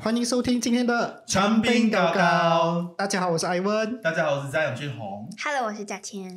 欢迎收听今天的长滨高高。 大家好，我是艾文。 大家好，我是张永俊宏。 Hello， 我是嘉谦。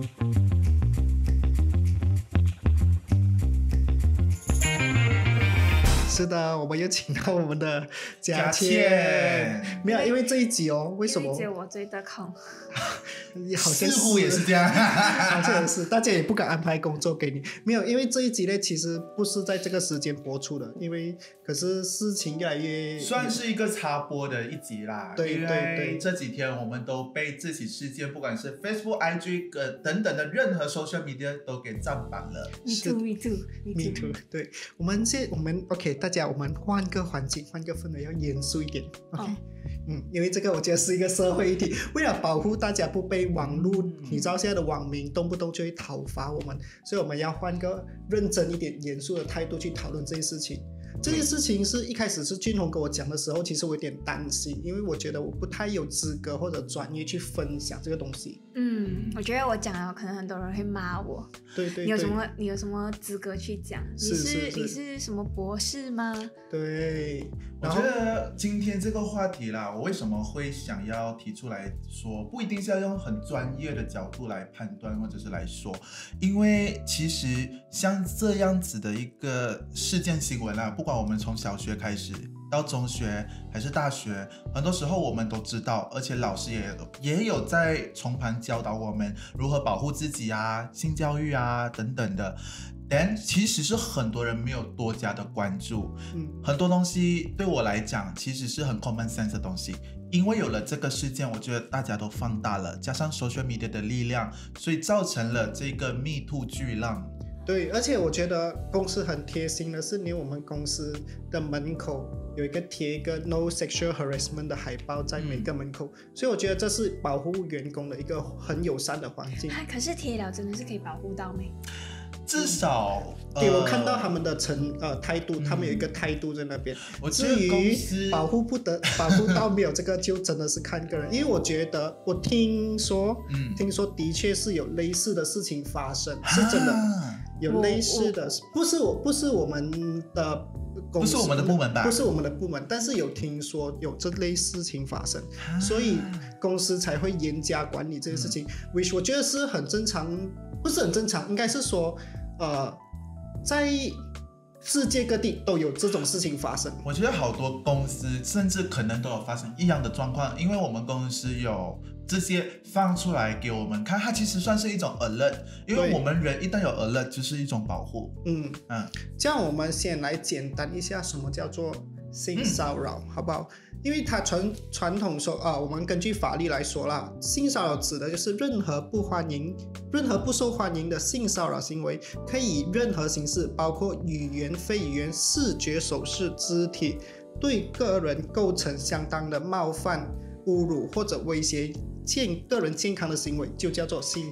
是的，我们又请到我们的嘉谦。没有，因为这一集哦，为什么？ 因为只有我最得空。 好像似乎也是这样， 好像也是，大家也不敢安排工作给你。没有，因为这一集呢，其实不是在这个时间播出的，可是事情越来越算是一个插播的一集啦。 对对对， 因为这几天我们都被这起事件，不管是 Facebook、IG 等等的任何 social media 都给占榜了。 Me too。 对，我们 OK， 大家我们换个环境，换个氛围，要严肃一点。OK。因为这个我觉得是一个社会议题，为了保护大家不被网络，你知道现在的网民动不动就会讨伐我们，所以我们要换个认真一点、严肃的态度去讨论这件事情。这件事情是一开始是俊宏跟我讲的时候，其实我有点担心，因为我觉得我不太有资格或者专业去分享这个东西。 我觉得我讲了，可能很多人会骂我。 对， 你有什么资格去讲？你是什么博士吗？ 对， 我觉得今天这个话题啦，我为什么会想要提出来说，不一定是要用很专业的角度来判断或者是来说，因为其实像这样子的一个事件新闻啦，不管我们从小学开始到中学还是大学，很多时候我们都知道，而且老师也有在从旁教导我们如何保护自己啊、性教育啊等等的。但其实是很多人没有多加的关注，很多东西对我来讲其实是很 common sense 的东西，因为有了这个事件，我觉得大家都放大了，加上 social media 的力量，所以造成了这个 Me Too 巨浪。 对，而且我觉得公司很贴心的是，连我们公司的门口有贴一个 No Sexual Harassment 的海报在每个门口，所以我觉得这是保护员工的一个很友善的环境。 可是贴了真的是可以保护到没？ 至少给我看到他们的态度，他们有一个态度在那边。至于保护到没有这个，就真的是看个人。因为我觉得我听说的确是有类似的事情发生，是真的有类似的，不是我们的公司， 不是我们的部门吧？ 不是我们的部门，但是有听说有这类事情发生，所以公司才会严加管理这件事情，which 我觉得是很正常。不是很正常，应该是说，在世界各地都有这种事情发生。 我觉得好多公司甚至可能都有发生一样的状况，因为我们公司有这些放出来给我们看，它其实算是一种 alert， 因为我们人一旦有 alert 就是一种保护。 这样我们先来简单一下什么叫做性骚扰，好不好？因为它传统说我们根据法律来说啦，性骚扰指的就是任何不受欢迎的性骚扰行为，可以以任何形式，包括语言、非语言、视觉、手势、肢体，对个人构成相当的冒犯、侮辱或者威胁个人健康的行为，就叫做性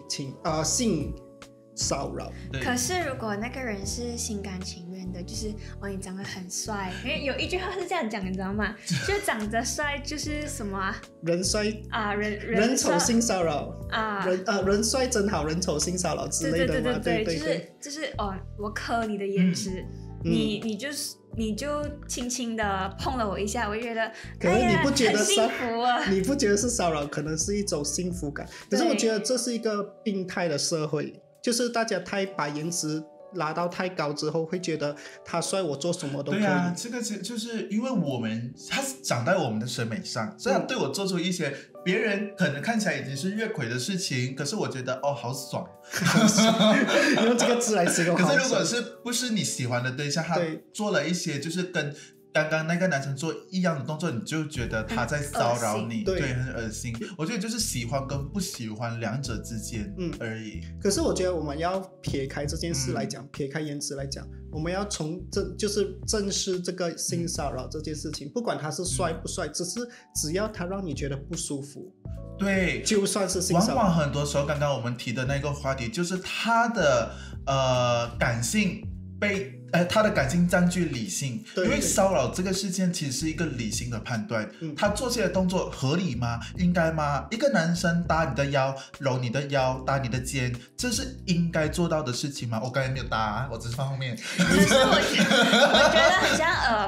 骚扰。 可是如果那个人是心甘情愿的，就是你长得很帅，因为有一句话是这样讲，你知道吗？就长得帅就是什么啊？ 人帅啊，人丑性骚扰啊，人帅真好，人丑性骚扰之类的嘛。对， 就是我磕你的颜值，你就轻轻的碰了我一下，我就觉得可能你不觉得很幸福啊？ 你不觉得是骚扰，可能是一种幸福感。可是我觉得这是一个病态的社会。就是大家把颜值拉到太高之后，会觉得他帅，我做什么都可以。 对啊，这个就是因为他长在我们的审美上，所以他对我做出一些别人可能看起来已经是越轨的事情，可是我觉得好爽， 用这个字来形容。 可是如果不是你喜欢的对象，他做了一些就是跟刚刚那个男生做一样的动作，你就觉得他在骚扰你，对，很恶心。我觉得就是喜欢跟不喜欢两者之间而已。 可是我觉得我们要撇开这件事来讲，撇开颜值来讲，我们要就是正视这个性骚扰这件事情，不管他是帅不帅，只要他让你觉得不舒服， 对， 就算是性骚扰。 往往很多时候，刚刚我们提的那个话题，就是他的感性他的感性占据理性，因为骚扰这个事件其实是一个理性的判断，他做这些动作合理吗？应该吗？一个男生搭你的腰，揉你的腰，搭你的肩，这是应该做到的事情吗？我刚才没有搭，我只是放后面。 可是我觉得很像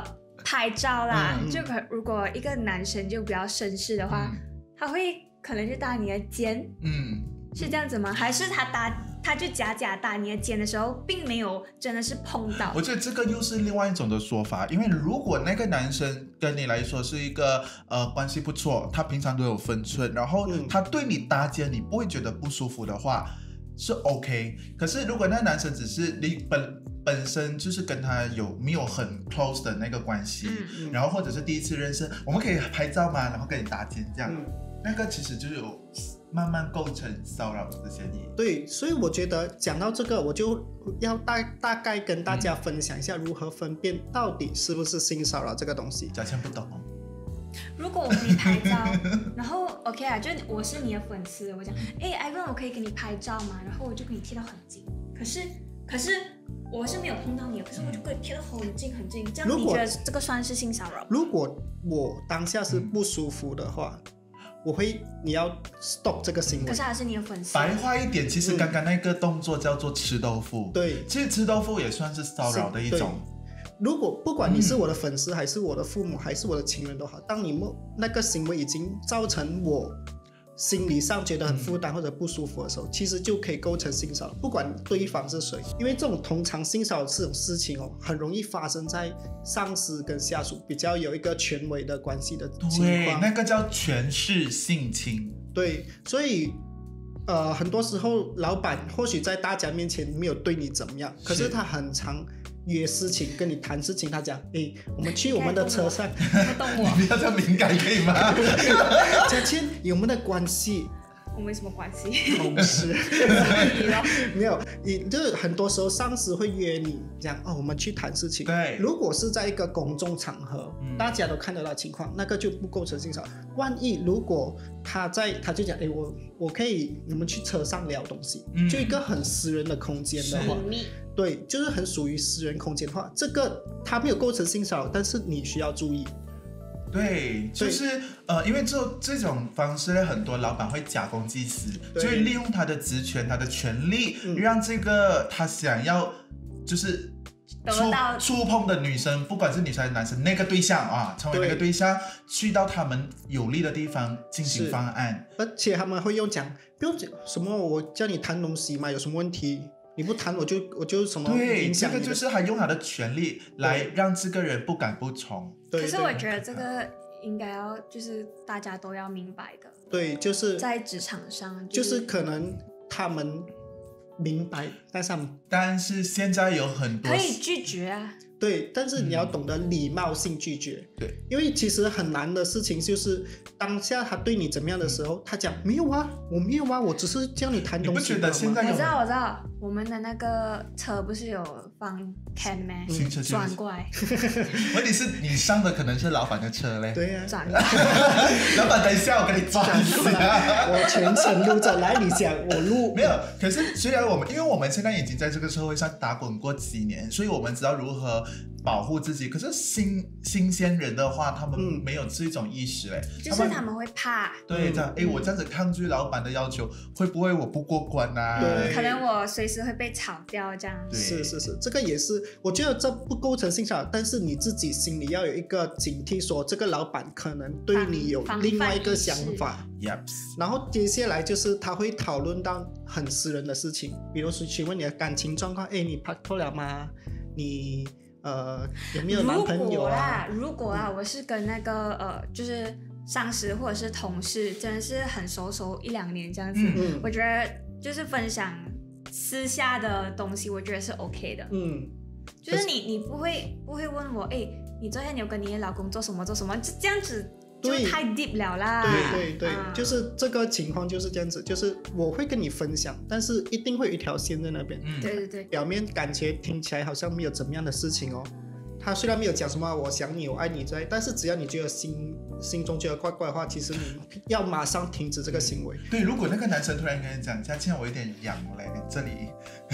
拍照啦，就如果一个男生就比较绅士的话，他会可能就搭你的肩，是这样子吗？还是他就假搭你的肩的时候，并没有真的是碰到？ 我觉得这个又是另外一种的说法，因为如果那个男生跟你来说是一个关系不错，他平常都有分寸，然后他对你搭肩，你不会觉得不舒服的话，是 OK。可是如果那个男生只是你本身就是跟他没有很 close 的那个关系，然后或者是第一次认识，我们可以拍照吗？然后跟你搭肩这样，那个其实就是有慢慢构成骚扰的嫌疑。 对，所以我觉得讲到这个，我就要大概跟大家分享一下如何分辨到底是不是性骚扰这个东西。 嘉谦不懂哦。 如果我跟你拍照，然后 OK 啊，就我是你的粉丝，我讲，Ivan， 我可以给你拍照吗？然后我就跟你贴到很近，可是我是没有碰到你的，可是我就跟你贴到很近很近，这样你觉得这个算是性骚扰？ 如果我当下是不舒服的话，你要 stop 这个行为。 可是还是你的粉丝。 白话一点，其实刚刚那个动作叫做吃豆腐。 对， 其实吃豆腐也算是骚扰的一种。 如果不管你是我的粉丝，还是我的父母，还是我的情人都好，当你那个行为已经造成我心理上觉得很负担或者不舒服的时候，其实就可以构成性骚扰，不管对方是谁。因为这种通常性骚扰这种事情很容易发生在上司跟下属比较有一个权威的关系的情况。 对，那个叫权势性侵。 对，所以很多时候老板或许在大家面前没有对你怎么样，可是他很常约事情跟你谈事情，他讲我们去我们的车上， 不懂我， 你不要这样敏感可以吗？ 嘉谦，以我们的关系， 我没什么关系， 同事没有，就是很多时候上司会约你讲我们去谈事情。 对， 如果是在一个公众场合，大家都看得到情况，那个就不构成性骚扰。万一如果他就讲我可以我们去车上聊东西，就一个很私人的空间的话，对，就是很属于私人空间的话，这个他没有构成性骚扰，但是你需要注意。 对，就是因为这种方式呢，很多老板会假公济私，就会利用他的职权、他的权利，让这个他想要就是触碰的女生，不管是女生还是男生，那个对象成为那个对象，去到他们有利的地方进行方案， 而且他们会用讲不用讲什么，我叫你谈东西嘛，有什么问题？你不谈我就什么影响你的。 对，这个就是他用他的权利来让这个人不敢不从。 可是我觉得这个应该要就是大家都要明白的。 对，就是在职场上， 就是可能他们明白， 但是现在有很多可以拒绝啊。 对，但是你要懂得礼貌性拒绝。 对， 因为其实很难的事情就是当下他对你怎么样的时候，他讲没有啊，我没有啊，我只是叫你谈东西。 你不觉得现在有？ 我知道，我们的那个车不是有放 cam 吗？转过来。 问题是你上的可能是老板的车嘞。 对呀， 转过来。 老板，等一下，我跟你转过来。我全程录着，来你讲，我录。 没有，可是虽然因为我们现在已经在这个社会上打滚过几年，所以我们知道如何保护自己。可是新鲜人的话，他们没有这种意识嘞， 就是他们会怕。 对，这样我这样子抗拒老板的要求，会不会我不过关啊？ 对， 可能我随时会被炒掉这样。 是，这个也是，我觉得这不构成性骚扰，但是你自己心里要有一个警惕，说这个老板可能对你有另外一个想法。然后接下来就是他会讨论到很私人的事情，比如说询问你的感情状况，你拍拖了吗？你有没有男朋友啊？ 如果我是跟那个就是上司或者是同事，真的是很熟1-2年这样子，我觉得就是分享私下的东西，我觉得是 OK 的。就是你不会问我，你昨天你有跟你的老公做什么，就这样子。就太 deep 了啦。 对，就是这个情况就是这样子，就是我会跟你分享，但是一定会有一条线在那边。 对， 表面感觉听起来好像没有怎么样的事情他虽然没有讲什么我想你我爱你之类，但是只要你觉得心中觉得怪怪的话，其实你要马上停止这个行为。 对，如果那个男生突然跟你讲，嘉谦我有点痒嘞，这里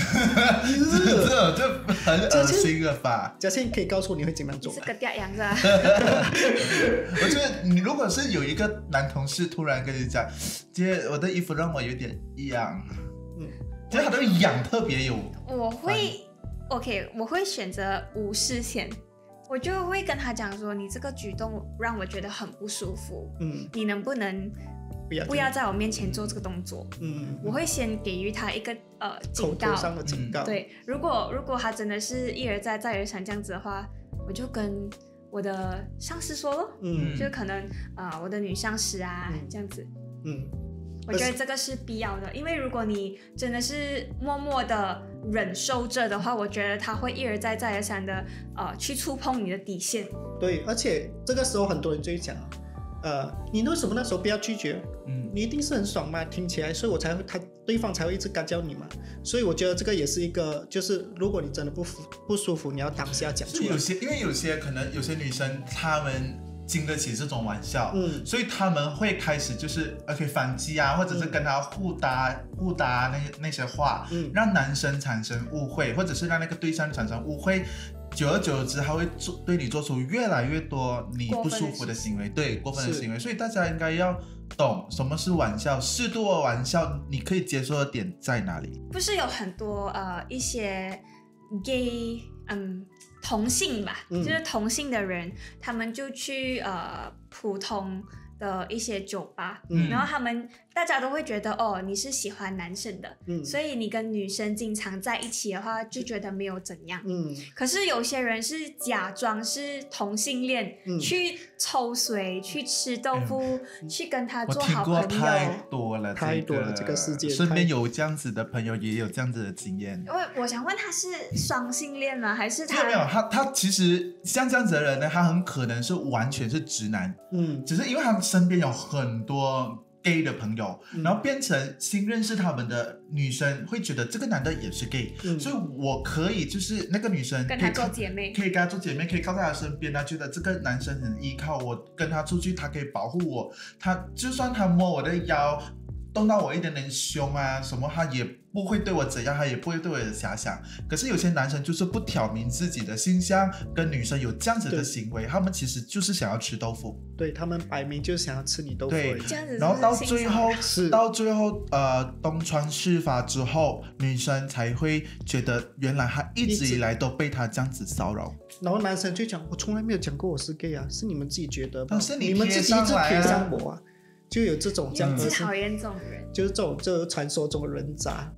这很恶心了吧？ 嘉谦可以告诉我你会怎么样做吗？ 是个嗲痒是吧？ 我觉得你如果是有一个男同事突然跟你讲，姐我的衣服让我有点痒，其实他的痒特别有， 我会选择无视先。 我就会跟他讲说，你这个举动让我觉得很不舒服，你能不能不要在我面前做这个动作？我会先给予他一个警告， 口头上的警告。 对，如果他真的是一而再再而三这样子的话，我就跟我的上司说咯，就可能我的女上司啊，这样子，我觉得这个是必要的，因为如果你真的是默默的忍受着的话，我觉得他会一而再再而三的去触碰你的底线。 对，而且这个时候很多人就会讲，你为什么那时候不要拒绝？你一定是很爽嘛，听起来，所以对方才会一直干叫你嘛。所以我觉得这个也是一个，就是如果你真的不舒服，你要当下讲出来。 因为有些可能有些女生她们经得起这种玩笑，所以他们会开始就是反击啊，或者是跟他互搭那些话，让男生产生误会，或者是让那个对象产生误会。久而久之，他会对你做出越来越多你不舒服的行为，对，过分的行为。所以大家应该要懂什么是玩笑，适度的玩笑，你可以接受的点在哪里？ 不是有很多一些 gay 同性吧，就是同性的人，他们就去普通的一些酒吧，然后大家都会觉得你是喜欢男生的，所以你跟女生经常在一起的话，就觉得没有怎样。可是有些人是假装是同性恋，去抽水，去吃豆腐，去跟他做好朋友。 我听过太多了， 太多了，这个世界。 身边有这样子的朋友，也有这样子的经验。 我想问他是双性恋吗？还是他？ 没有，他其实像这样子的人呢，他很可能是完全是直男，只是因为他们身边有很多gay 的朋友，然后变成新认识他们的女生会觉得这个男的也是 gay，所以我可以就是那个女生跟他做姐妹， 可以跟他做姐妹，可以靠在他身边，他觉得这个男生很依靠我，跟他出去他可以保护我，他就算他摸我的腰，动到我一点点胸啊什么，他也不会对我怎样，他也不会对我有遐想。可是有些男生就是不挑明自己的性向，跟女生有这样子的行为，他们其实就是想要吃豆腐。 对，他们摆明就想要吃你豆腐。 对， 这样子然后到最后东窗事发之后，女生才会觉得原来他一直以来都被他这样子骚扰。 然后男生就讲，我从来没有讲过我是 gay 啊，是你们自己觉得吧？ 是你们自己一直贴上我啊。就有这种这样子， 讨厌这种人， 就是就是传说中的人渣。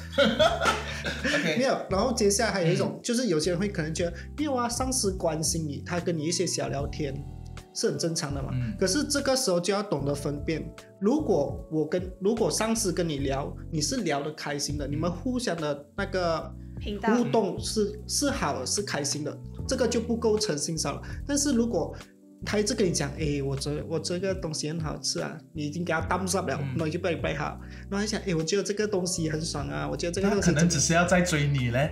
okay. 没有，然后接下来还有一种，就是有些人会可能觉得，没有啊，上司关心你，他跟你一些小聊天是很正常的嘛。可是这个时候就要懂得分辨，如果上司跟你聊，你是聊得开心的，你们互相的那个互动是好的，是开心的，这个就不构成性骚扰。但是如果他一直跟你讲，我这个东西很好吃啊，你已经给他 thumbs up 了，然后就不好，然后他讲，我觉得这个东西很爽啊，我觉得这个东西可能只是要在追你嘞，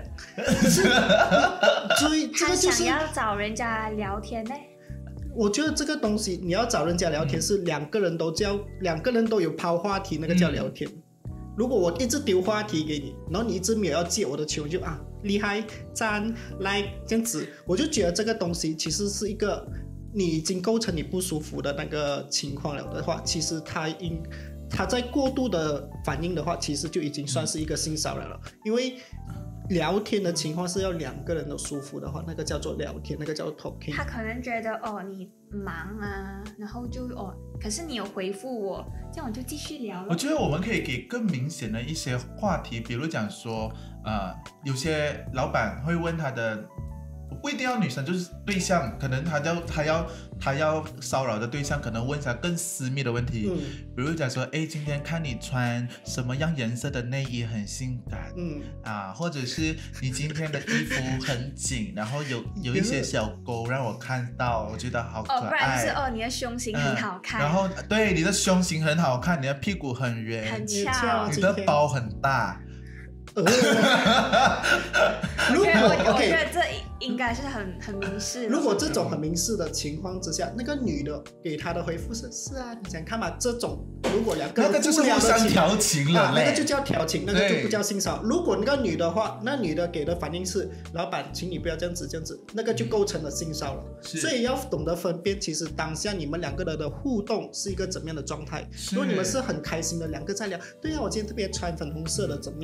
追这个就是想要找人家聊天呢。 我觉得这个东西你要找人家聊天是两个人都有抛话题，那个叫聊天。如果我一直丢话题给你，然后你一直没有要接我的球，就厉害赞 like 这样子，我就觉得这个东西其实是一个你已经构成你不舒服的那个情况了的话，其实他在过度的反应的话，其实就已经算是一个性骚扰了。因为聊天的情况是要两个人都舒服的话，那个叫做聊天，那个叫做 talking。 他可能觉得你忙啊，然后就可是你有回复我，这样我就继续聊了。 我觉得我们可以给更明显的一些话题，比如讲说，有些老板会问他的。不一定要女生，就是对象，可能他要骚扰的对象，可能问一下更私密的问题，比如讲说，今天看你穿什么样颜色的内衣很性感，或者是你今天的衣服很紧，然后有一些小沟让我看到，我觉得好可爱。 不然是你的胸型很好看， 然后对你的胸型很好看，你的屁股很圆， 很翘， 你的包很大。 我觉得这应该是很明示的。 如果这种很明示的情况之下，那个女的给他的回复是啊，你想看嘛？这种如果两个人那个就是互相调情了， 那个就叫调情，那个就不叫性骚扰。如果那个女的话，那女的给的反应是老板，请你不要这样子，那个就构成了性骚扰。所以要懂得分辨，其实当下你们两个人的互动是一个怎么样的状态。如果你们是很开心的两个在聊，对啊，我今天特别穿粉红色的怎么样？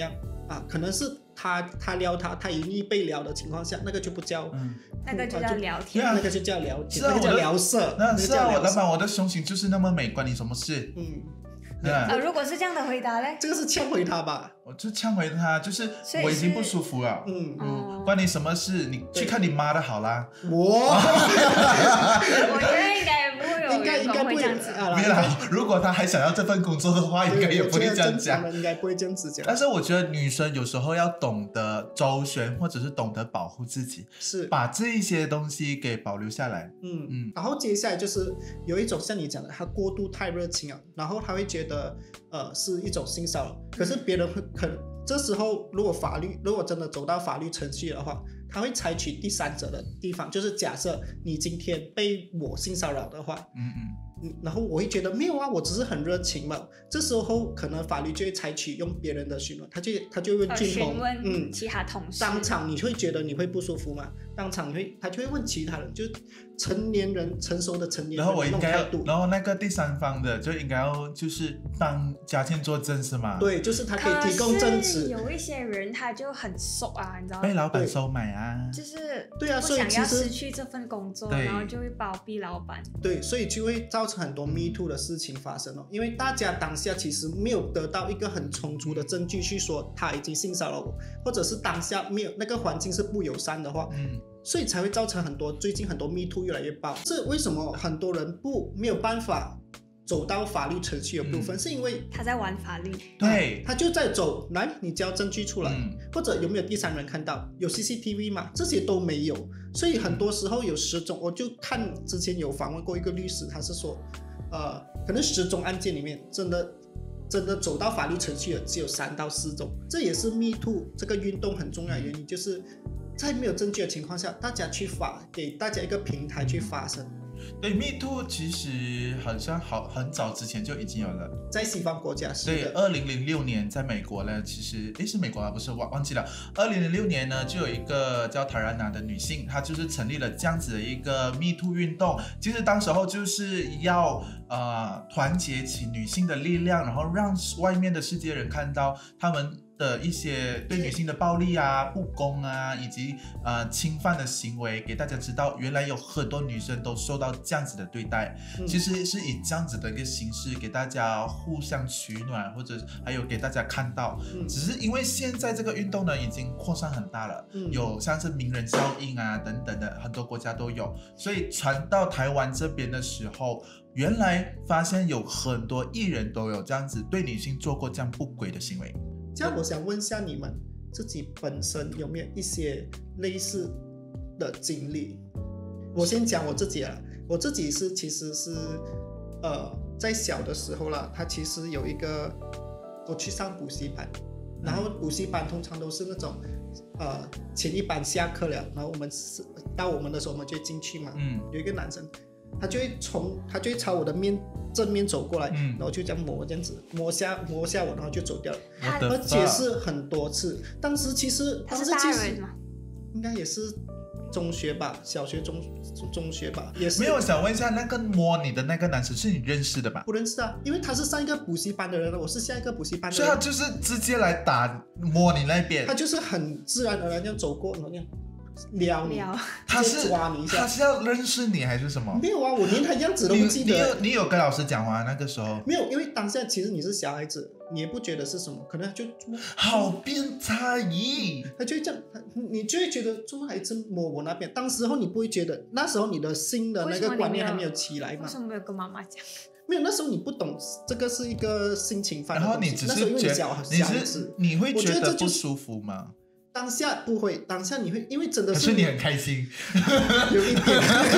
可能是他撩他已经被撩的情况下，那个就不叫， 那个就叫聊天， 那个就叫聊天，那个叫聊色。 是啊，老板，我的胸型就是那么美，关你什么事？ 如果是这样的回答嘞， 这个是呛回他吧？ 我就呛回他，就是我已经不舒服了，关你什么事？你去看你妈的好啦。 我觉得应该不会有员工会这样子。 没有，如果他还想要这份工作的话，应该也不会这样讲。 应该不会这样子讲。 但是我觉得女生有时候要懂得周旋，或者是懂得保护自己， 是把这一些东西给保留下来。 然后接下来就是有一种像你讲的，他过度太热情了，然后他会觉得是一种性骚扰，可是别人会这时候如果真的走到法律程序的话，他会采取第三者的地方，就是假设你今天被我性骚扰的话，然后我会觉得没有啊，我只是很热情嘛。这时候可能法律就会采取用别人的询问，他就问俊宏， 其他同事， 当场你会觉得你会不舒服吗？当场他就会问其他人，就成年人成熟的成年人， 然后我应该然后那个第三方的就应该要就是帮嘉倩作证是吗？ 对，就是他可以提供证词。 有一些人他就很熟啊，你知道吗？ 被老板收买啊， 就是对啊， 不想要失去这份工作，然后就会包庇老板。 对，所以就会造成很多 Me Too 的事情发生哦，因为大家当下其实没有得到一个很充足的证据去说他已经性骚扰我，或者是当下没有那个环境是不友善的话，所以才会造成最近很多 Me Too 越来越爆。这为什么很多人没有办法走到法律程序的部分，是因为他在玩法律， 对， 他就在走，来你交证据出来，或者有没有第三人看到，有 CCTV 吗？这些都没有，所以很多时候有10种，我就看之前有访问过一个律师，他是说，可能10宗案件里面真的走到法律程序的只有3到4种，这也是 Me Too 这个运动很重要的原因，就是在没有证据的情况下，大家给大家一个平台去发声。 对 ，Me Too 其实好像很早之前就已经有了， 在西方国家是的。对，2006年在美国呢，其实是美国啊，不是忘记了。2006年呢，就有一个叫塔兰娜的女性，她就是成立了这样子的一个 Me Too 运动。其实当时候就是要团结起女性的力量，然后让外面的世界人看到他们的一些对女性的暴力啊、不公啊，以及侵犯的行为，给大家知道，原来有很多女生都受到这样子的对待。其实是以这样子的一个形式给大家互相取暖，或者还有给大家看到。只是因为现在这个运动呢，已经扩散很大了，有像是名人效应啊等等的，很多国家都有。所以传到台湾这边的时候，原来发现有很多艺人都有这样子对女性做过这样不轨的行为。 这样我想问一下你们自己本身有没有一些类似的经历？我先讲我自己啦，我自己其实是在小的时候啦，他其实有一个我去上补习班，然后补习班通常都是那种前一班下课了，然后到我们的时候我们就进去嘛，有一个男生。他就会朝我的正面走过来，然后就这样这样子摸下我，然后就走掉了。而且是很多次。当时其实他是大人吗？ 应该也是中学吧，小学中学吧，也是。 没有，想问一下，那个摸你的那个男生是你认识的吧？ 不认识啊，因为他是上一个补习班的人，我是下一个补习班的人。 所以他就是直接来摸你那边。 他就是很自然而然这样走过，然后这样。撩你， 他是抓你一下， 他是要认识你还是什么？ 没有啊，我连他样子都不记得。 你有跟老师讲吗？那个时候没有，因为当下其实你是小孩子，你也不觉得是什么，可能就好变态咦， 他就会这样，你就会觉得怎么还真摸我那边？当时候你不会觉得，那时候你的新的那个观念还没有起来嘛？ 为什么没有跟妈妈讲？ 没有，那时候你不懂这个是一个性侵犯的东西， 然后你只是觉得你会觉得不舒服吗？ 当下不会，当下你会，因为真的是， 可是你很开心， 有一点，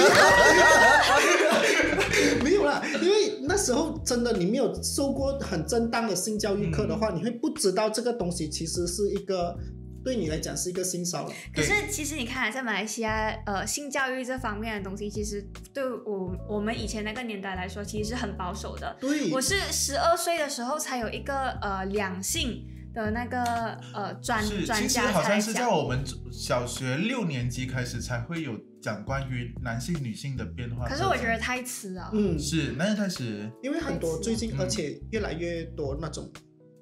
没有啦，因为那时候真的你没有受过很正当的性教育课的话，你会不知道这个东西其实是一个对你来讲是一个性骚扰。 可是其实你看，在马来西亚，性教育这方面的东西，其实对我们以前那个年代来说，其实是很保守的。 对， 我是12岁的时候才有一个两性的那个专家其实好像是在我们小学6年级开始才会有讲关于男性女性的变化。 可是我觉得太迟了。 是那太迟， 因为很多最近，而且越来越多那种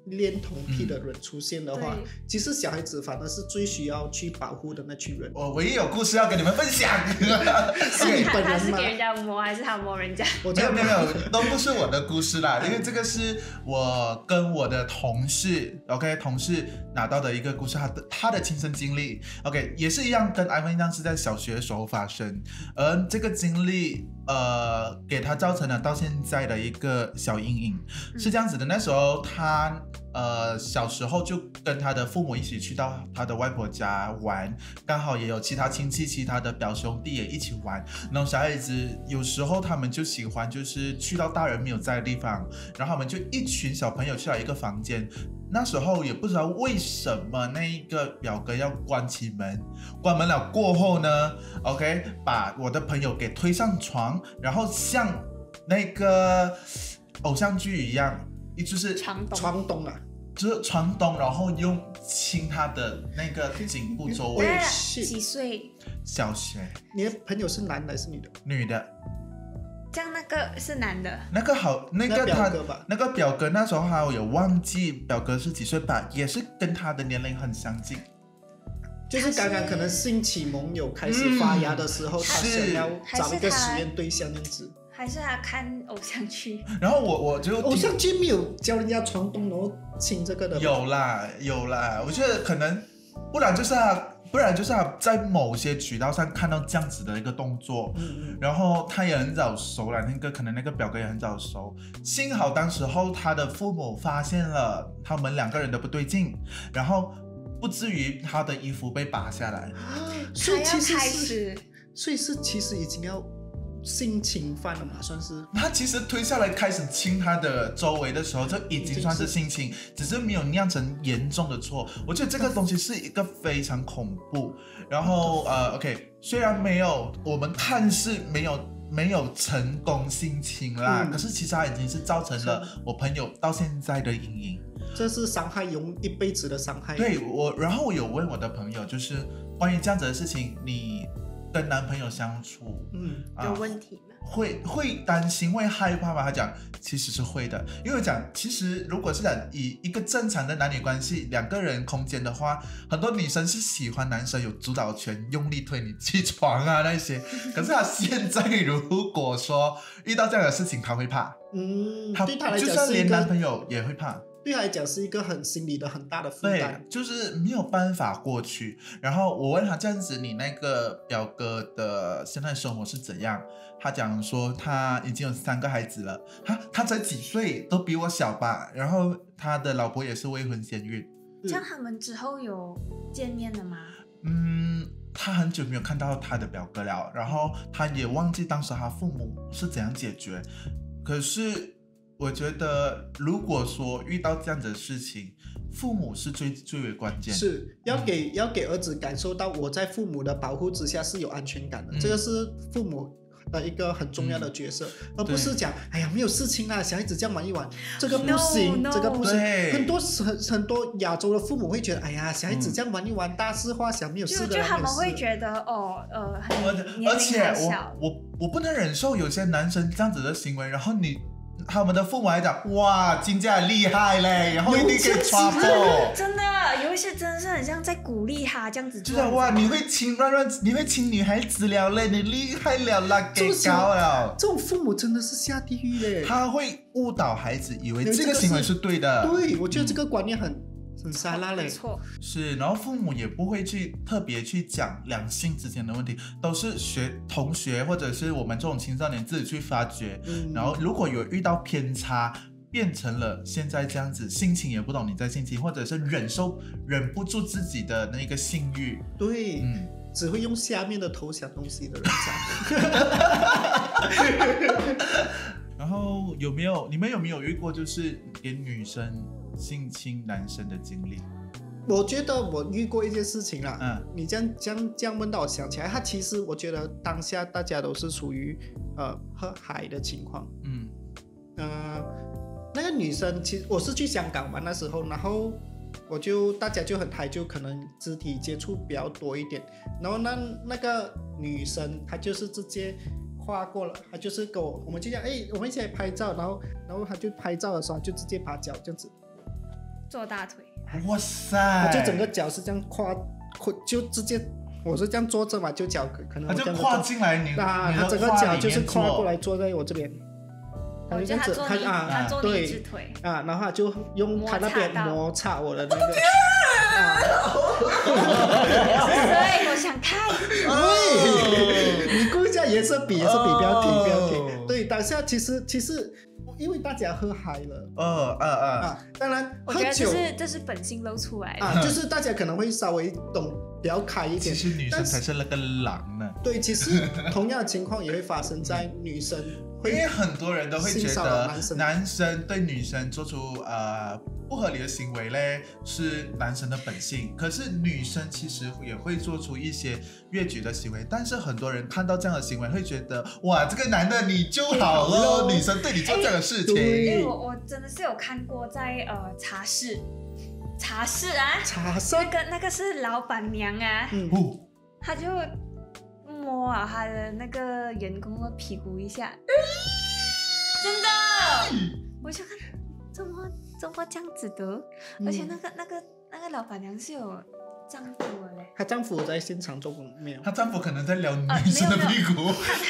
恋童癖的人出现的话，其实小孩子反而是最需要去保护的那群人。 我也有故事要跟你们分享。 是你本人吗？ 他是给人家摸还是他摸人家？ 没有，都不是我的故事啦，因为这个是我跟我的同事 ，OK， 同事拿到的一个故事，他的亲身经历 ，OK， 也是一样，跟艾文一样是在小学的时候发生，而这个经历给他造成了到现在的一个小阴影，是这样子的。那时候他小时候就跟他的父母一起去到他的外婆家玩，刚好也有其他亲戚、其他的表兄弟也一起玩。然后小孩子有时候他们就喜欢就是去到大人没有在的地方，然后他们就一群小朋友去了一个房间。那时候也不知道为什么那一个表哥要关起门，关门了过后呢 ，OK， 把我的朋友给推上床，然后像那个偶像剧一样，就是床咚啊， 就是床咚，然后用亲他的那个颈部周围。 几岁？ 小学。 你的朋友是男的还是女的？ 女的。 这样那个是男的， 那个好，那个表哥吧， 那个表哥那时候他有忘记表哥是几岁吧，也是跟他的年龄很相近， 就是刚刚可能性启蒙有开始发芽的时候，他想要找一个实验对象这样子。 还是他看偶像剧？ 然后我就偶像剧没有教人家床咚然后亲这个的。 有啦，我觉得可能不然就是他在某些渠道上看到这样子的一个动作，然后他也很早熟了，可能那个表哥也很早熟，幸好当时候他的父母发现了他们两个人的不对劲，然后不至于他的衣服被拔下来， 所以其实已经要性侵犯了嘛，算是。 他其实推下来开始亲他的周围的时候，就已经算是性侵，只是没有酿成严重的错。我觉得这个东西是一个非常恐怖。然后OK， 虽然我们看似没有成功性侵啦，可是其实他已经是造成了我朋友到现在的阴影。 这是伤害，用一辈子的伤害。 对然后我有问我的朋友，就是关于这样子的事情，你跟男朋友相处， 有问题吗？ 会担心，会害怕吗？他讲其实是会的，因为我讲其实如果是以一个正常的男女关系，两个人空间的话，很多女生是喜欢男生有主导权，用力推你起床啊那些。可是他现在如果说遇到这样的事情，他会怕， 对他来讲就算连男朋友也会怕。 对他来讲是一个心理的很大的负担， 对，就是没有办法过去。然后我问他这样子，你那个表哥的现在生活是怎样？他讲说他已经有3个孩子了，他才几岁，都比我小吧。然后他的老婆也是未婚先孕。 这样他们之后有见面了吗？ 他很久没有看到他的表哥了，然后他也忘记当时他父母是怎样解决。可是我觉得如果说遇到这样的事情，父母是最为关键， 是要给儿子感受到我在父母的保护之下是有安全感的，这个是父母的一个很重要的角色，而不是讲哎呀没有事情啦，小孩子这样玩一玩，这个不行，这个不行。很多亚洲的父母会觉得哎呀小孩子这样玩一玩，大事化小，没有事的。 就他们会觉得而且我不能忍受有些男生这样子的行为，然后他们的父母还讲哇金家厉害嘞，然后一定可以抓破。 真的有一些真的是很像在鼓励他这样子做， 就是哇你会亲你会亲女孩子了嘞，你厉害了啦，给高了。 这种父母真的是下地狱嘞， 他会误导孩子以为这个行为是对的。 对，我觉得这个观念很沙拉嘞， 错是，然后父母也不会特别去讲两性之间的问题，都是同学或者是我们这种青少年自己去发掘，然后如果有遇到偏差，变成了现在这样子，心情也不懂你在心情，或者是忍不住自己的那个性欲， 对，只会用下面的头想东西的人然后你们有没有遇过就是给女生性侵男生的经历？ 我觉得我遇过一件事情啦，你这样问到我想起来，其实我觉得当下大家都是处于喝海的情况，那个女生其实我是去香港玩那时候，然后大家就很嗨，就可能肢体接触比较多一点，然后那个女生她就是直接跨过了，她就是跟我们就讲我们一起来拍照，然后她就拍照的时候就直接把脚这样子坐大腿。 哇塞！ 就整个脚是这样就直接我是这样坐着嘛，就脚可能他就跨进来你他整个脚就是跨过来坐在我这边。他就这样子， 他坐你一只腿然后他就用他那边摩擦我的那个。 所以我想看。 你顾一下也是比，不要停。对，当下其实因为大家喝嗨了。当然我觉得这是本性露出来的。 就是大家可能会稍微懂比较开一点。 其实女生才是那个狼呢。 对，其实同样的情况也会发生在女生。 因为很多人都会觉得男生对女生做出不合理的行为嘞，是男生的本性。可是女生其实也会做出一些越矩的行为，但是很多人看到这样的行为会觉得，哇，这个男的你就好了，女生对你做这样的事情。 因为我真的是有看过在茶室那个是老板娘啊，他就摸他的那个员工的屁股一下，真的，我就看怎么这样子的，而且那个老板娘是有丈夫的嘞。 她丈夫在现场做工没有？ 她丈夫可能在撩女生的屁股。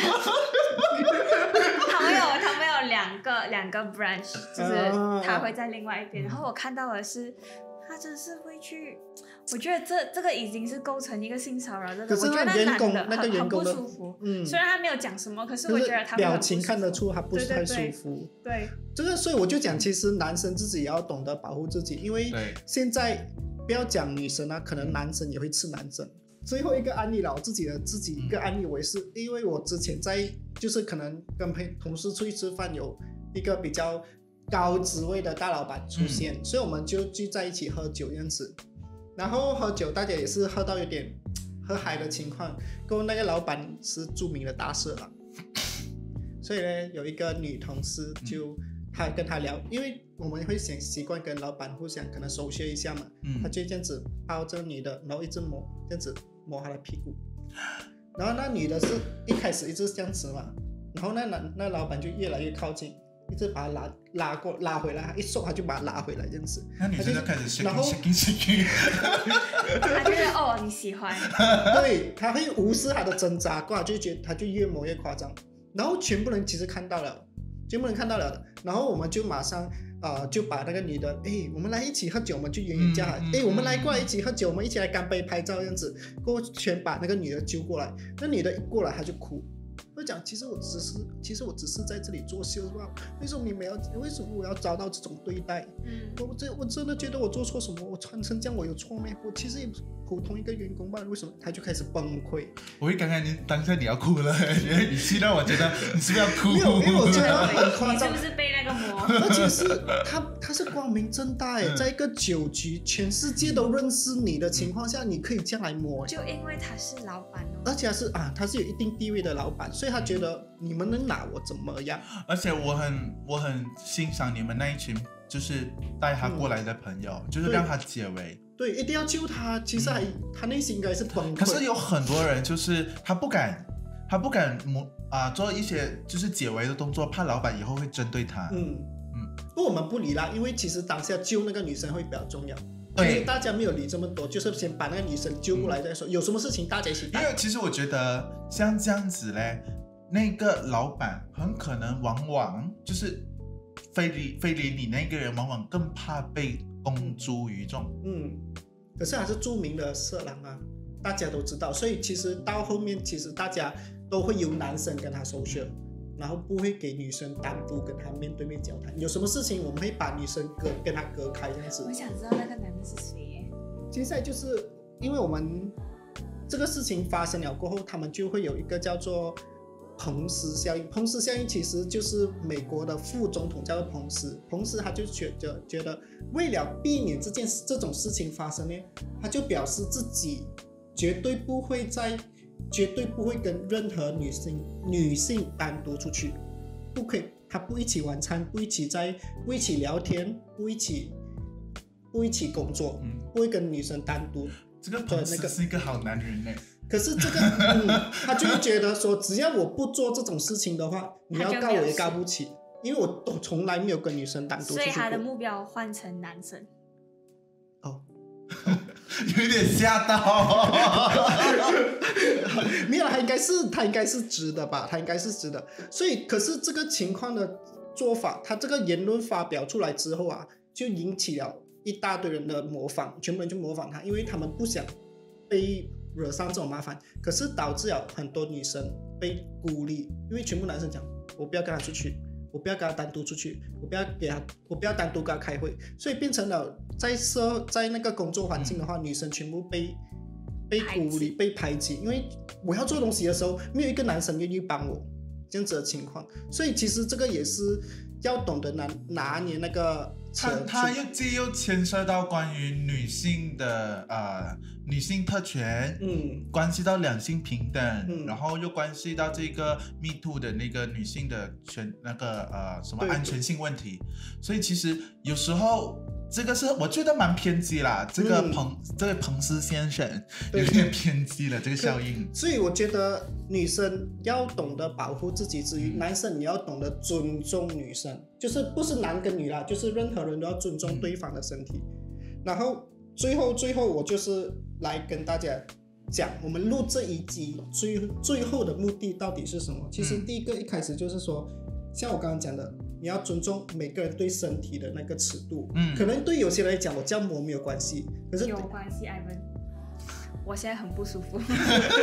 他们有两个 branch， 就是他会在另外一边。然后我看到的是，他真是会去。我觉得这个已经是构成一个性骚扰， 可是那员工很不舒服。虽然他没有讲什么，可是我觉得他表情看得出他不是太舒服。 对， 这个所以我就讲，其实男生自己也要懂得保护自己，因为现在不要讲女生啊，可能男生也会吃男生。最后一个案例了，我自己一个案例，我也是因为我之前就是可能跟同事出去吃饭，有一个比较高职位的大老板出现，所以我们就聚在一起喝酒这样子。然后喝酒，大家也是喝到有点喝嗨的情况。跟我那个老板是著名的大色狼，所以呢，有一个女同事她跟他聊，因为我们会习惯跟老板互相可能熟悉一下嘛，他就这样子抱这个女的，然后一直摸，这样子摸她的屁股。然后那女的是一开始一直这样子嘛，然后那老板就越来越靠近。一直把他拉回来，一收他就把他拉回来这样子。 那女生就开始 shaking， 他觉得你喜欢。 对，他会无视他的挣扎，过来就觉得他就越摸越夸张。然后全部人其实看到了，然后我们就马上就把那个女的，我们来一起喝酒，我们就远远叫她，我们来过来一起喝酒，我们一起来干杯拍照这样子。过后全把那个女的揪过来，那女的一过来她就哭。我讲，其实我只是在这里做秀，是吧？为什么我要遭到这种对待？我真的觉得我做错什么？我穿成这样，我有错没？我其实也普通一个员工吧，为什么？他就开始崩溃。 我会刚刚当下你要哭了，语气让我觉得你是不是要哭？ 因为我觉得很夸张。 你是不是被那个魔？ 而且是他是光明正大在一个酒局，全世界都认识你的情况下，你可以这样来摸。 就因为他是老板而且他是有一定地位的老板，所以他觉得你们能拿我怎么样？ 而且我很欣赏你们那一群，就是带他过来的朋友，就是让他解围。 对，一定要救他。其实他内心应该是崩溃。 可是有很多人就是他不敢做一些就是解围的动作，怕老板以后会针对他。 不过我们不理啦，因为其实当下救那个女生会比较重要。对，大家没有理这么多，就是先把那个女生救过来再说。有什么事情大家一起办。 因为其实我觉得像这样子嘞，那个老板很可能往往就是非礼你那个人，往往更怕被公诸于众。 可是还是著名的色狼啊，大家都知道，所以其实到后面，其实大家都会由男生跟他social，然后不会给女生单独跟他面对面交谈。有什么事情我们会把女生跟他隔开这样子。 我想知道那个男的是谁耶？ 接下来就是因为我们这个事情发生了过后，他们就会有一个叫做彭斯效应。彭斯效应其实就是美国的副总统叫做彭斯，他就觉得为了避免这种事情发生呢，他就表示自己绝对不会跟任何女性单独出去，不可以，他不一起晚餐，不一起聊天，不一起工作，不会跟女生单独。 这个彭斯是一个好男人呢。 可是这个他就会觉得说，只要我不做这种事情的话，你要告我也告不起，因为我从来没有跟女生单独出去过。 所以他的目标换成男生。 哦， 有点吓到。 没有，他应该是直的吧？他应该是直的。所以，可是这个情况的做法，他这个言论发表出来之后啊，就引起了一大堆人的模仿，全部人就模仿他，因为他们不想被惹上这种麻烦，可是导致了很多女生被孤立，因为全部男生讲我不要跟他出去，我不要跟他单独出去，我不要单独跟他开会，所以变成了在那个工作环境的话，女生全部被孤立、被排挤，因为我要做东西的时候，没有一个男生愿意帮我，这样子的情况，所以其实这个也是要懂得拿捏那个。 它又牵涉到关于女性的女性特权，关系到两性平等，然后又关系到这个 Me Too 的那个女性的什么安全性问题，所以其实有时候这个是我觉得蛮偏激啦，这个彭斯先生有点偏激了这个效应， 所以我觉得女生要懂得保护自己之余，男生你要懂得尊重女生，就是不是男跟女啦，就是任何人都要尊重对方的身体。然后最后我就是来跟大家讲，我们录这一集最后的目的到底是什么？其实第一个一开始就是说，像我刚刚讲的，你要尊重每个人对身体的那个尺度。可能对有些人来讲，我这样摸没有关系，可是有关系，Ivan。我现在很不舒服。你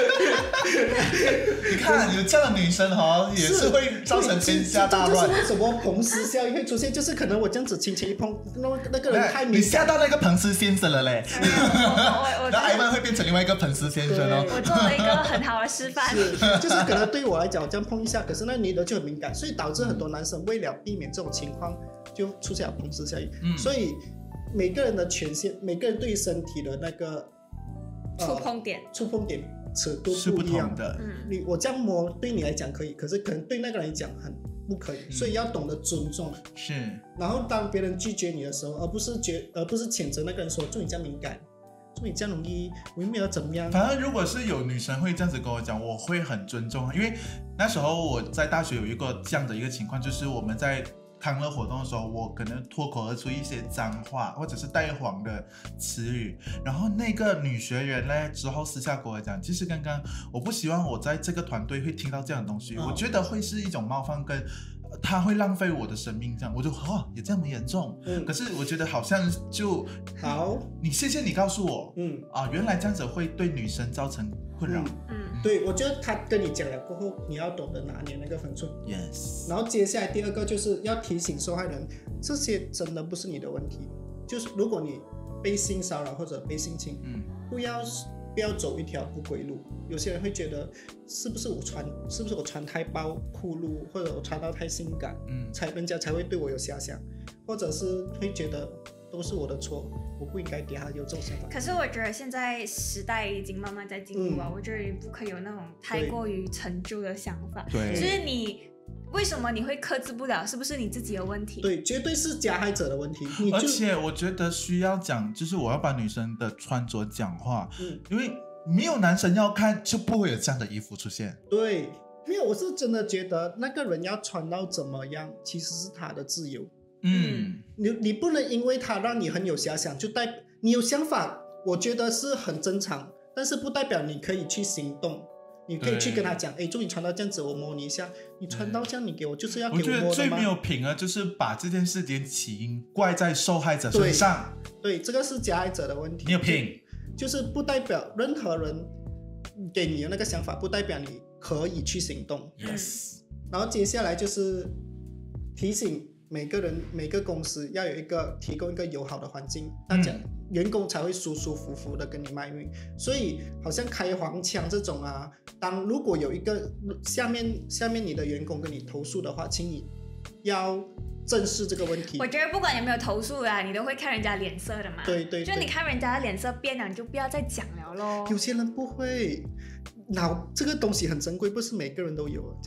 看，有这样的女生也是会造成天下大乱。 这就是为什么彭斯效应会出现，就是可能我这样子轻轻一碰，那个人太敏感， 你吓到那个彭斯先生了嘞。那艾文会变成另外一个彭斯先生哦。 我做了一个很好的示范。 就是可能对我来讲，我这样碰一下，可是那女的就很敏感，所以导致很多男生为了避免这种情况，就出现了彭斯效应。所以每个人的权限，每个人对身体的那个。触碰点尺度不一样的。 我这样摸对你来讲可以，可是可能对那个人来讲很不可以，所以要懂得尊重。 是。 然后当别人拒绝你的时候，而不是谴责那个人说，就你这样敏感，就你这样容易，我又没有怎么样。 反正如果是有女生会这样子跟我讲，我会很尊重，因为那时候我在大学有一个这样的一个情况，就是我们在康乐活动的时候，我可能脱口而出一些脏话或者是带黄的词语，然后那个女学员呢之后私下跟我讲，其实刚刚我不希望我在这个团队会听到这样的东西，我觉得会是一种冒犯，跟他会浪费我的生命，这样我就也这么严重。可是我觉得好像就好， 谢谢你告诉我，原来这样子会对女生造成困扰。 对，我觉得他跟你讲了过后，你要懂得拿捏那个分寸。 Yes。 然后接下来第二个就是要提醒受害人，这些真的不是你的问题。就是如果你被性骚扰或者被性侵，不要走一条不归路。有些人会觉得是不是我穿太暴露，或者我穿到太性感，人家才会对我有遐想，或者是会觉得都是我的错，我不应该给他有这种想法。 可是我觉得现在时代已经慢慢在进步了，我觉得你不可以有那种太过于陈旧的想法。 对， 就是为什么你会克制不了？是不是你自己的问题？ 对，绝对是加害者的问题。 而且我觉得需要讲，就是我要把女生的穿着讲话，因为没有男生要看，就不会有这样的衣服出现。 对，没有，我是真的觉得那个人要穿到怎么样，其实是他的自由。你不能因为他让你很有遐想，你有想法，我觉得是很正常，但是不代表你可以去行动。你可以去跟他讲，祝你穿到这样子，我摸你一下。你穿到这样，你给我就是要给我摸的吗？ 我觉得最没有品的就是把这件事情起因怪在受害者身上。 对，这个是加害者的问题。 没有品， 就是不代表任何人给你的那个想法，不代表你可以去行动。 Yes。 然后接下来就是提醒每个人、每个公司要提供一个友好的环境，大家员工才会舒舒服服的跟你卖命。所以好像开黄腔这种啊，如果有一个下面你的员工跟你投诉的话，请你要正视这个问题。 我觉得不管有没有投诉啊，你都会看人家脸色的嘛。 对， 就你看人家的脸色变了，你就不要再讲了咯。 有些人不会，这个东西很珍贵，不是每个人都有啊。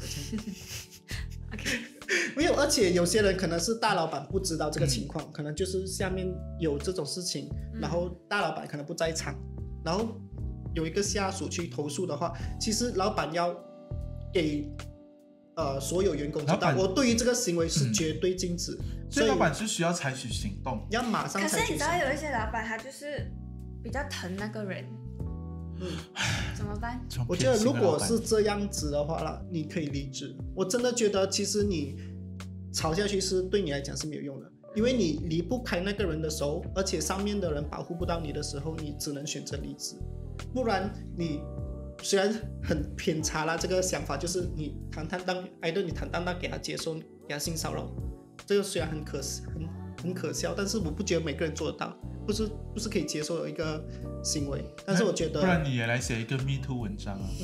OK。 没有，而且有些人可能是大老板不知道这个情况，可能就是下面有这种事情，然后大老板可能不在场，然后有一个下属去投诉的话，其实老板要给所有员工知道，我对于这个行为是绝对禁止， 所以老板是需要采取行动， 要马上采取行动。 可是你知道有一些老板他就是比较疼那个人，怎么办？ 我觉得如果是这样子的话啦，你可以离职。我真的觉得其实你吵下去是对你来讲是没有用的，因为你离不开那个人的手，而且上面的人保护不到你的时候，你只能选择离职，不然你。虽然很偏差啦，这个想法就是你坦荡荡给他接受，给他性骚扰，这个虽然很可笑，但是我不觉得每个人做得到，不是可以接受的一个行为。但是我觉得， 不然你也来写一个 Me Too 文章啊。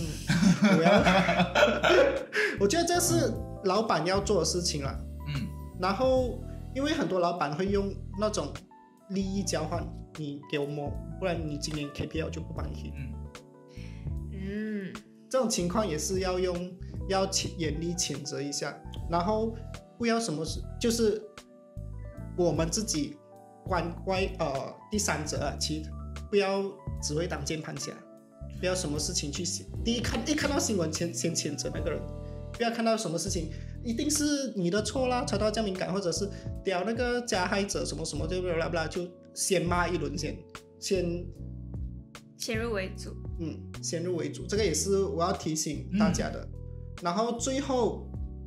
我觉得这是老板要做的事情啦。然后因为很多老板会用那种利益交换，你给我摸，不然你今年 KPI 我就不帮你 hit。这种情况也是要严厉谴责一下，然后不要什么事，就是我们自己第三者啊，其实不要只会当键盘侠，不要什么事情去写。一看到新闻先谴责那个人，不要看到什么事情一定是你的错啦，才到这样敏感，或者是屌那个加害者什么什么就就先骂一轮先入为主。 先入为主，这个也是我要提醒大家的。然后最后，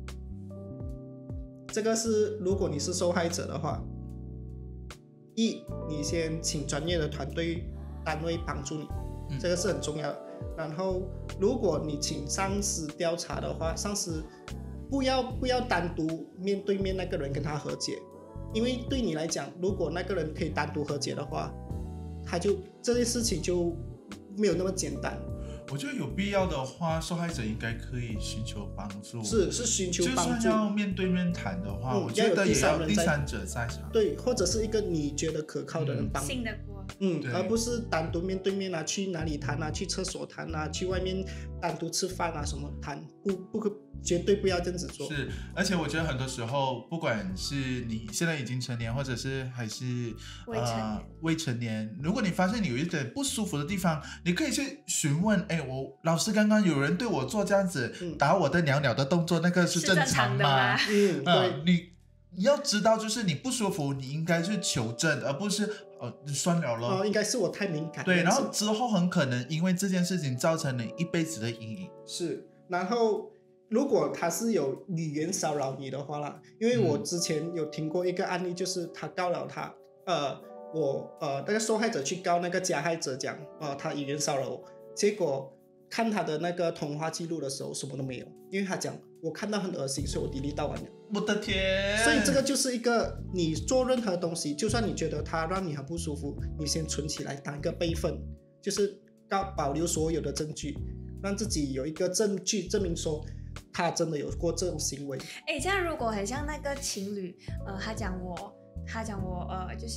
这个是如果你是受害者的话，你先请专业的团队单位帮助你，这个是很重要的。然后，如果你请上司调查的话，上司不要单独面对面那个人跟他和解，因为对你来讲，如果那个人可以单独和解的话，这件事情就没有那么简单。 我觉得有必要的话，受害者应该可以寻求帮助。 是寻求帮助。 就算要面对面谈的话，我觉得也要第三者在场。 对，或者是一个你觉得可靠的人帮。 信得过。 而不是单独面对面啊，去哪里谈啊，去厕所谈啊，去外面单独吃饭啊，什么谈，绝对不要这样子做。 是，而且我觉得很多时候，不管是你现在已经成年，或者是还是未成年，如果你发现你有一点不舒服的地方，你可以去询问，老师刚刚有人对我做这样子，打我的鸟鸟的动作，那个是正常吗？ 对。 你要知道，就是你不舒服，你应该去求证，而不是算了咯。 应该是我太敏感。 对，然后之后很可能因为这件事情造成你一辈子的阴影。 是，然后如果他是有语言骚扰你的话啦，因为我之前有听过一个案例，就是他告了他，那个受害者去告那个加害者讲，他语言骚扰我，结果看他的那个通话记录的时候什么都没有，因为他讲我看到很恶心，所以我delete到完了。 我的天！ 所以这个就是一个，你做任何东西，就算你觉得它让你很不舒服，你先存起来当一个备份，就是保留所有的证据，让自己有一个证据证明说他真的有过这种行为。 这样如果很像那个情侣，他讲我就是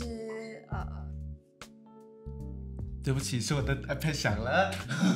对不起，是我的 iPad 响了。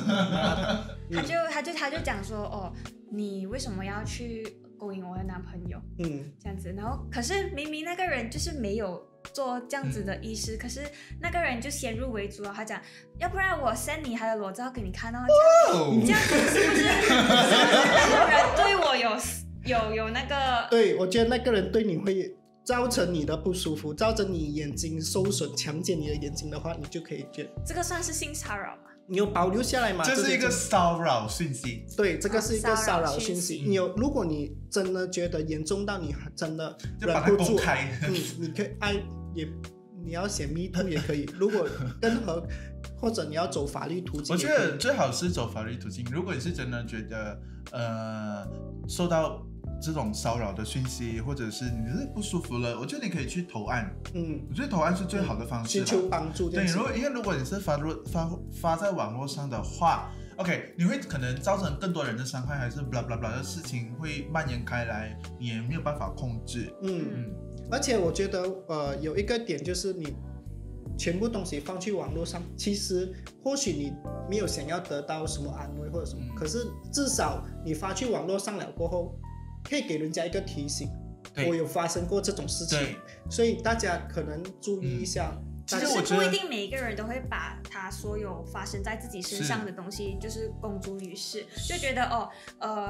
他就讲说，你为什么要去勾引我的男朋友？这样子，然后可是明明那个人就是没有做这样子的意思，可是那个人就先入为主了。他讲，要不然我 send 你他的裸照给你看到，这样子是不是那个人对我有那个？ 对，我觉得那个人对你会造成你的不舒服，造成你眼睛受损，强奸你的眼睛的话，你就可以觉得这个算是性骚扰吗？ 你有保留下来吗？ 这是一个骚扰讯息。 对，这个是一个骚扰讯息。如果你真的觉得严重到你真的忍不住，你可以你要写 Me Too 也可以。如果或者你要走法律途径， 我觉得最好是走法律途径。如果你是真的觉得受到这种骚扰的讯息，或者是你是不舒服了，我觉得你可以去投案。我觉得投案是最好的方式。 寻求帮助。 对，因为如果你是发在网络上的话 ，OK， 你会可能造成更多人的伤害，还是 blah blah blah 的事情会蔓延开来，你也没有办法控制。 而且我觉得有一个点就是你全部东西放去网络上，其实或许你没有想要得到什么安慰或者什么，可是至少你发去网络上了过后，可以给人家一个提醒，我有发生过这种事情，所以大家可能注意一下。 其实不一定每一个人都会把他所有发生在自己身上的东西就是公诸于世，就觉得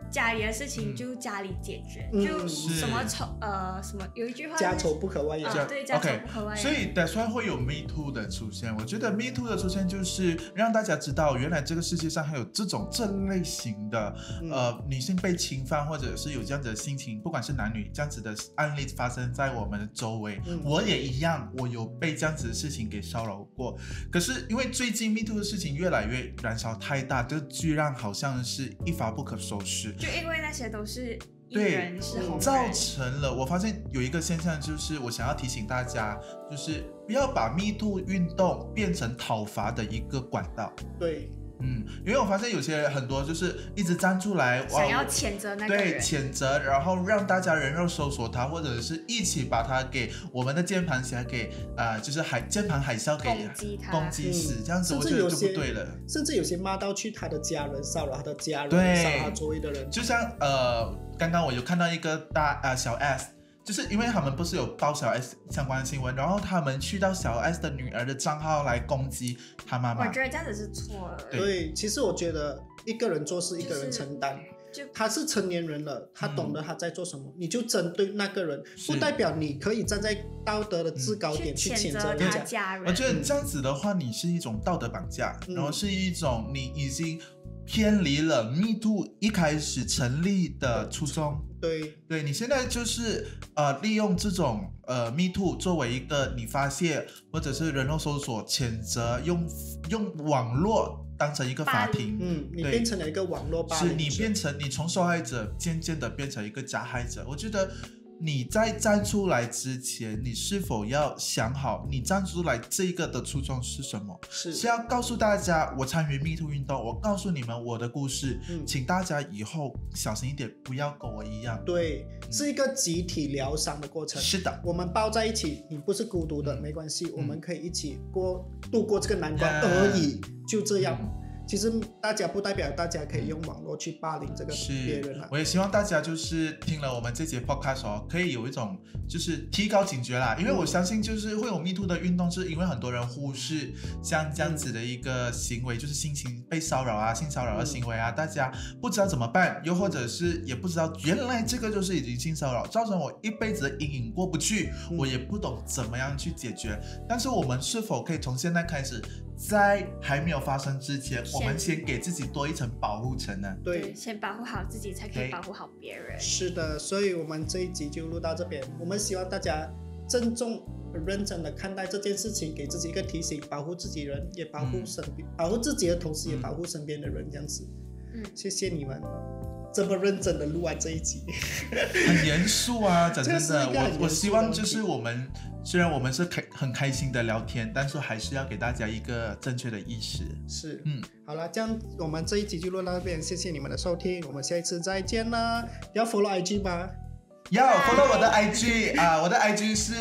家里的事情就家里解决，就什么什么有一句话家丑不可外扬， 对，家丑不可外扬。 所以 that's why 会有 Me Too 的出现。我觉得 Me Too 的出现就是让大家知道，原来这个世界上还有这类型的女性被侵犯，或者是有这样子的心情，不管是男女这样子的案例发生在我们的周围。我也一样，我有被这样子的事情给骚扰过。可是因为最近 Me Too 的事情越来越燃烧太大，就居然好像是一发不可收拾。 就因为那些都是艺人，是红人， 造成了我发现有一个现象，就是我想要提醒大家，就是不要把 Me Too 运动变成讨伐的一个管道。 对。 因为我发现有些很多就是一直站出来想要谴责那个人， 对，谴责，然后让大家人肉搜索他，或者是一起把他给我们的键盘侠给就是键盘海啸给攻击死，这样子我觉得就不对了。 甚至有些骂到去他的家人，骚扰他的家人，骚扰他周围的人。 就像刚刚我有看到一个小 S。就是因为他们不是有报小 S 相关的新闻，然后他们去到小 S 的女儿的账号来攻击他妈妈。 我觉得这样子是错了。 对，其实我觉得一个人做事一个人承担。他是成年人了，他懂得他在做什么，你就针对那个人，不代表你可以站在道德的制高点去谴责人家。 我觉得这样子的话，你是一种道德绑架，然后是一种你已经偏离了 Me Too 一开始成立的初衷。对，你现在就是利用这种Me Too 作为一个你发泄或者是人肉搜索谴责，用网络当成一个法庭。 你变成了一个网络霸凌者， 是你从受害者渐渐的变成一个加害者。我觉得你在站出来之前，你是否要想好你站出来这个的初衷是什么？是要告诉大家我参与 Me Too 运动，我告诉你们我的故事，请大家以后小心一点，不要跟我一样。 对，是一个集体疗伤的过程。 是的， 我们抱在一起，你不是孤独的，没关系，我们可以一起度过这个难关而已，就这样。其实大家不代表大家可以用网络去霸凌这个别人啦。 我也希望大家就是听了我们这节 podcast 可以有一种就是提高警觉啦，因为我相信就是会有 Me Too 的运动，是因为很多人忽视像这样子的一个行为，就是性侵被骚扰啊、性骚扰的行为啊，大家不知道怎么办，又或者是也不知道原来这个就是已经性骚扰，造成我一辈子的阴影过不去，我也不懂怎么样去解决。但是我们是否可以从现在开始，在还没有发生之前，我们先给自己多一层保护层呢？ 对，先保护好自己，才可以保护好别人。 是的，所以我们这一集就录到这边。我们希望大家郑重、认真的看待这件事情，给自己一个提醒，保护自己人，也保护保护自己的同时，也保护身边的人，这样子。谢谢你们这么认真的录完这一集， 很严肃啊，讲真的，我希望就是我们虽然我们是很开心的聊天，但是还是要给大家一个正确的意识。 是，好了，这样我们这一集就录到这边，谢谢你们的收听，我们下一次再见啦。要 follow IG 吗？ 要 follow 我的 IG 我的 IG 是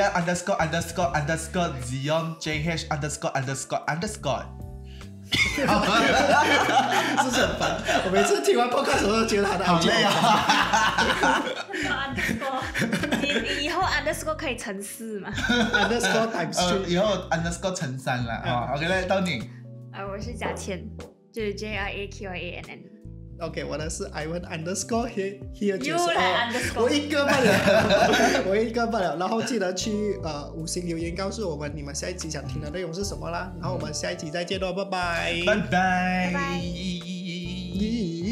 Alayan___Zion_JH______。 是不是很烦？我每次听完 podcast 我都觉得他的好累你以后 underscore 可以乘4吗 ？underscore times 3， 以后 underscore 乘3了。OK， 来到你。 我是佳倩，就是 JRAQIANN。OK， 我的是 Ivan__here underscore， 我一个罢了，然后记得去5星留言告诉我们你们下一集想听的内容是什么啦，然后我们下一集再见咯，拜拜， 拜拜。